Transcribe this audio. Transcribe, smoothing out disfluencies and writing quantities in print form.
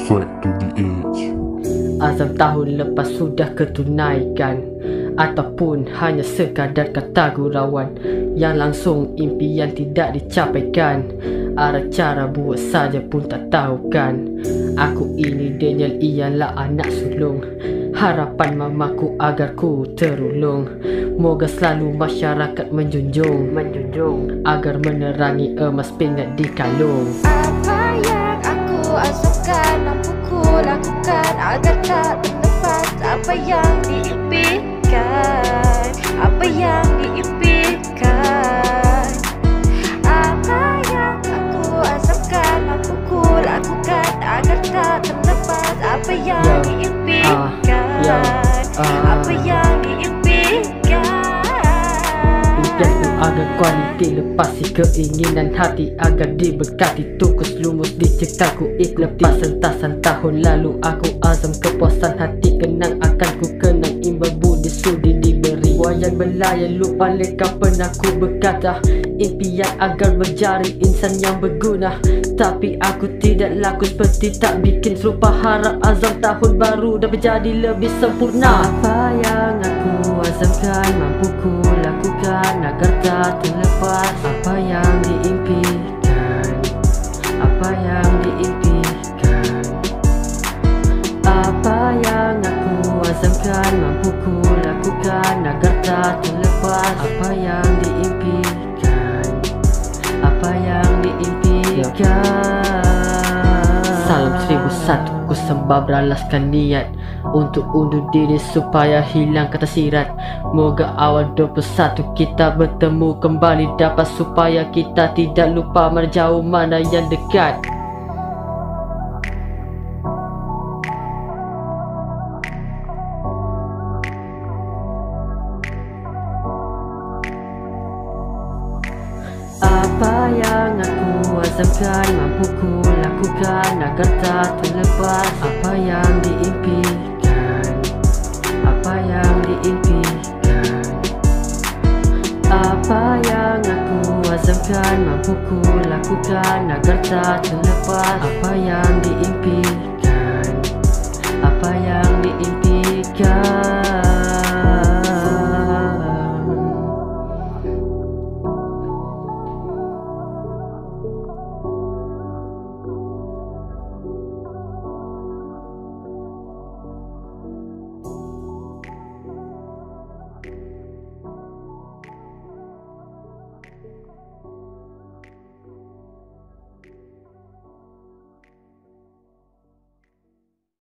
Swag to the edge. Azam tahun lepas sudah ketunaikan, ataupun hanya sekadar kata gurauan yang langsung impian tidak dicapaikan. Arah cara buat saja pun tak tahu kan. Aku ini Daniel, ialah anak sulung. Harapan mamaku agar ku terulung. Moga selalu masyarakat menjunjung agar menerangi emas pingat di kalung. Apa yang aku azamkan, mampu ku lakukan agar tak terlepas apa yang diimpikan, apa yang diimpikan. Apa yang aku azamkan, mampu ku lakukan agar tak terlepas apa yang diimpikan, apa yang diimpikan. Impianku agar kualiti lepasi keinginan hati, agar diberkati tukus lumus diciptaku lepas sentasan tahun lalu. Aku azam kepuasan hati, kenang akan ku kenang imbal budi sudi diberi. Wayang belayan lupa leka pernah ku berkata, impian agar menjadi insan yang berguna. Tapi aku tidak laku seperti tak bikin serupa. Harap azam tahun baru dapat jadi lebih sempurna. Apa yang aku azamkan, mampu ku lakukan agar tak terlepas apa yang diimpikan, apa yang diimpikan. Apa yang aku azamkan, mampu ku lakukan agar tak terlepas apa yang diimpikan, apa yang diimpikan. Salam 1001, ku sembah beralaskan niat untuk undur diri supaya hilang kata sirat. Moga awal 21 kita bertemu kembali dapat, supaya kita tidak lupa mana jauh mana yang dekat. Apa yang aku azamkan, mampu ku lakukan agar tak terlepas apa yang diimpikan, apa yang diimpikan. Apa yang aku azamkan, mampu ku lakukan agar tak terlepas apa yang